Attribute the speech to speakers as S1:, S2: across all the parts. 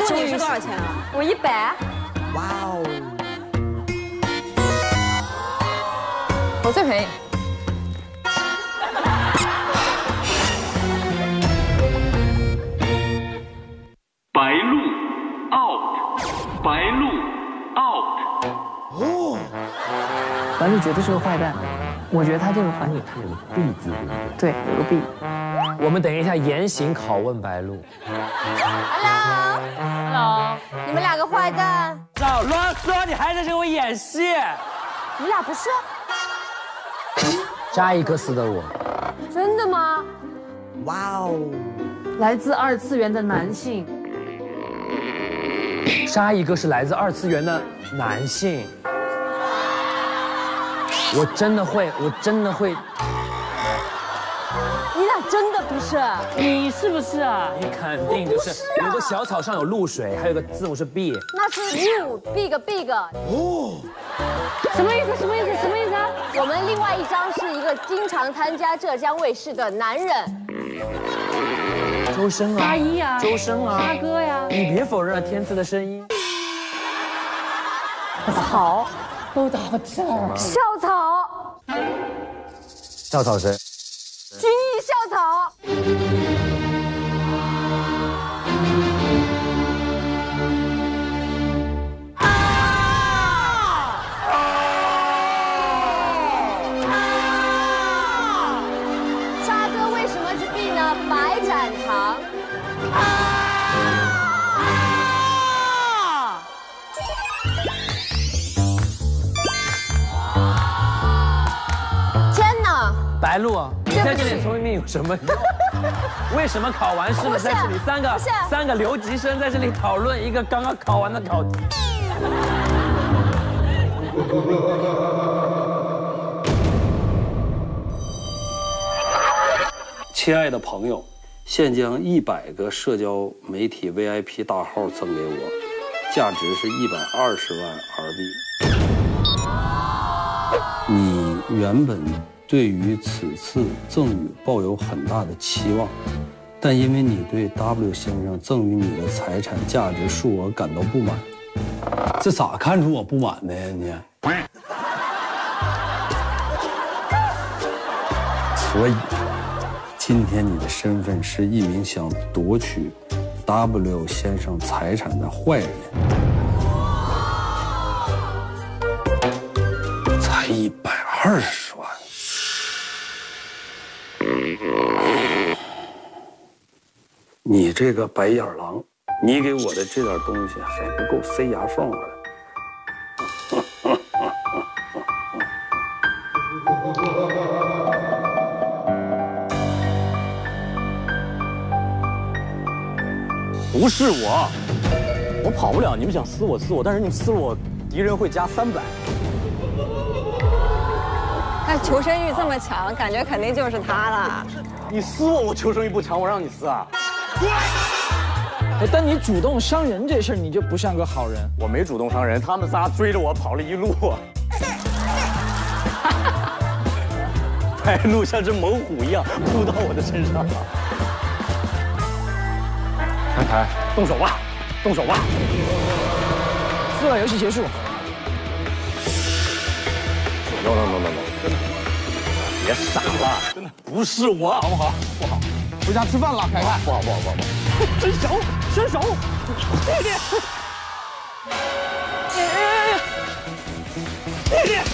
S1: 你是多少钱啊？
S2: 我100。
S1: 哇哦！
S2: 我最便宜。
S3: 白鹿 out， 白鹿 out。
S4: 哦，白鹿绝对是个坏蛋，我觉得他这个坏蛋，
S5: 他有个 B 字，对不对？
S4: 对，有个 B。
S5: 我们等一下严刑拷问白鹿。
S2: Hello， 你们两个坏蛋，
S5: 少啰嗦，你还在给我演戏？
S2: 你俩不是？
S5: 扎伊克斯的我，
S2: 真的吗？
S1: 哇哦！
S4: 来自二次元的男性，
S5: 扎一个是来自二次元的男性。我真的会。
S2: 你俩真的不是？
S4: 你是不是啊？
S5: 你肯定就是有个小草上有露水，还有个字母是 B。
S2: 那是 you big。
S1: 哦，
S2: 什么意思？什么意思？什么意思啊？我们另外一张是一个经常参加浙江卫视的男人。
S5: 周深啊，
S4: 阿姨啊，
S5: 周深啊，
S4: 大哥呀，
S5: 你别否认了天赐的声音。
S4: 草都到这儿，
S2: 校草，
S5: 校草谁？
S2: 军艺校草。沙哥为什么是 B 呢？白展堂。天哪！
S5: 白鹿啊，你在这里聪明有什么用？为什么考完试了在这里三个留级生在这里讨论一个刚刚考完的考题？
S6: 亲爱的朋友，现将100个社交媒体 VIP 大号赠给我，价值是120万RB。你原本对于此次赠与抱有很大的期望，但因为你对 W 先生赠予你的财产价值数额感到不满，这咋看出我不满的呀你？所以，今天你的身份是一名想夺取 W 先生财产的坏人，才120万。你这个白眼狼，你给我的这点东西还不够塞牙缝的。
S7: 不是我跑不了。你们想撕我，但是你们撕了我，敌人会加300。
S1: 他求生欲这么强，感觉肯定就是他了。
S7: 你撕我，我求生欲不强，我让你撕啊！
S8: 但你主动伤人这事儿，你就不像个好人。
S7: 我没主动伤人，他们仨追着我跑了一路。白鹿像只猛虎一样扑到我的身上了。安排，动手吧，动手吧！
S8: 撕了，游戏结束。
S7: No， 真的，别傻了，真的不是我，好不好？不好，
S8: 回家吃饭了，凯凯。
S7: 不好，伸手，伸手，弟弟，弟弟。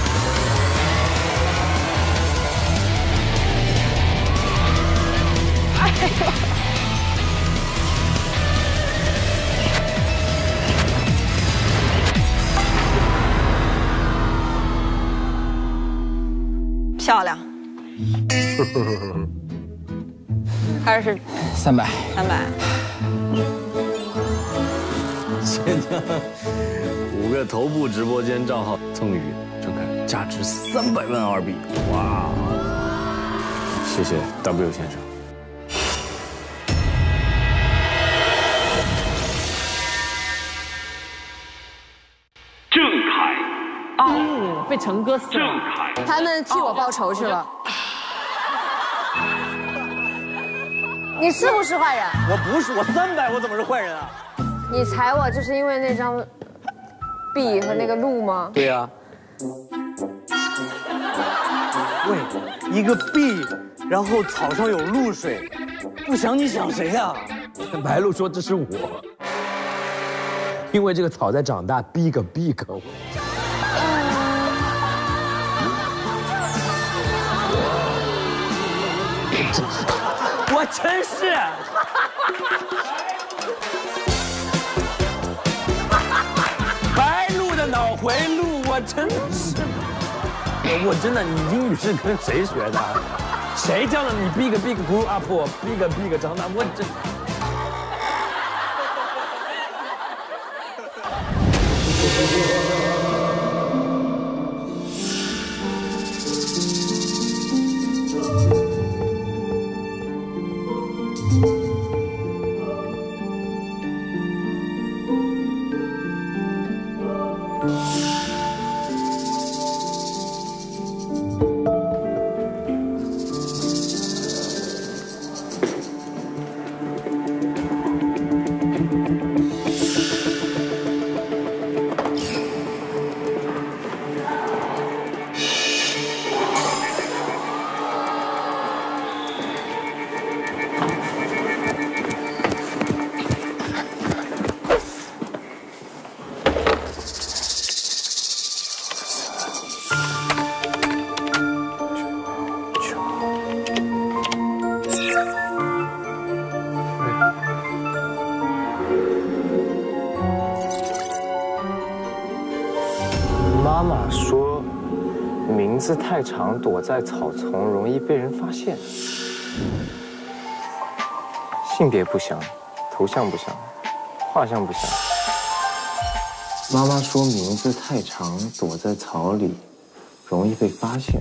S1: 哎呦！漂亮。还是
S8: 300。
S7: 现在5个头部直播间账号赠予郑恺价值300万RB，哇！谢谢 W 先生。
S3: 郑恺
S4: 被成哥撕
S3: 郑
S4: 了。
S3: 恺，
S2: 他们替我报仇去了。你是不是坏人？
S7: 我不是，我300，我怎么是坏人啊？
S2: 你踩我就是因为那张壁和那个路吗？
S5: 对呀。
S7: 喂，一个壁，然后草上有露水，不想你想谁呀？
S5: 白鹿说这是我，因为这个草在长大，big。我真是。白鹿的脑回路，我真的是。我真的，你英语是跟谁学的？谁教的你 big grew up，big 长大？我真。
S9: 妈妈说，名字太长，躲在草丛容易被人发现。性别不详，头像不详，画像不详。妈妈说名字太长，躲在草里，容易被发现。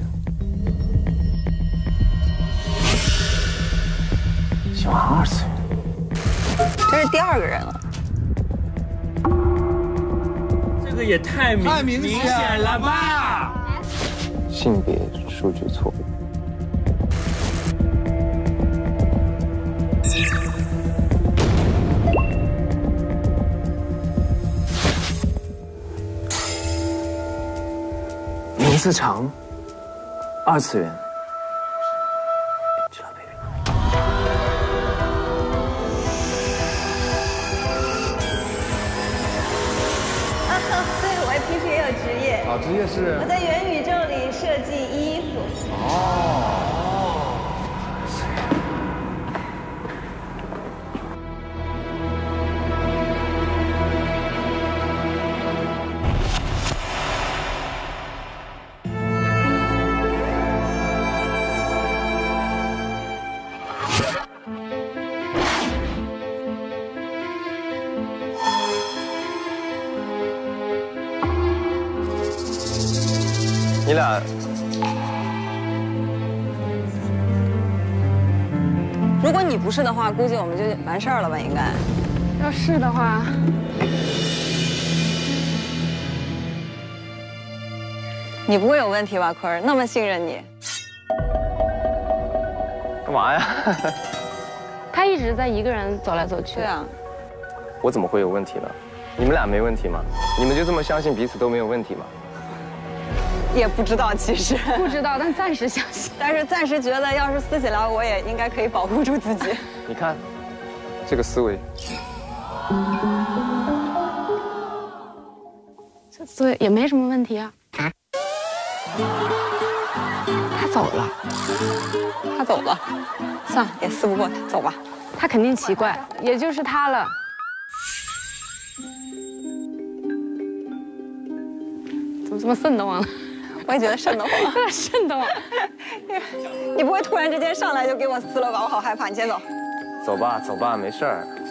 S9: 喜欢2次元，
S1: 这是第2个人了。
S5: 这个也太明显了吧！
S9: 性别数据错误。名字长，2次元。
S8: 职业是
S1: 我在元宇宙里设计衣服。
S9: 你俩，
S1: 如果你不是的话，估计我们就完事儿了吧？应该。
S2: 要是的话，
S1: 你不会有问题吧，坤儿？那么信任你。
S9: 干嘛呀？
S10: 他一直在一个人走来走去。
S1: 对啊。
S9: 我怎么会有问题呢？你们俩没问题吗？你们就这么相信彼此都没有问题吗？
S1: 也不知道，其实
S10: 不知道，但暂时相信。
S1: 但是暂时觉得，要是撕起来，我也应该可以保护住自己。
S9: 你看，这个思维，
S10: 这思维也没什么问题啊。他走了，
S1: 他走了，算了，也撕不过他，走吧。
S10: 他肯定奇怪，也就是他了。怎么这么瘆得慌了？
S1: 我也觉得瘆得慌，
S10: 瘆得慌。
S1: 你不会突然之间上来就给我撕了吧？我好害怕。你先走。
S9: 走吧，走吧，没事儿。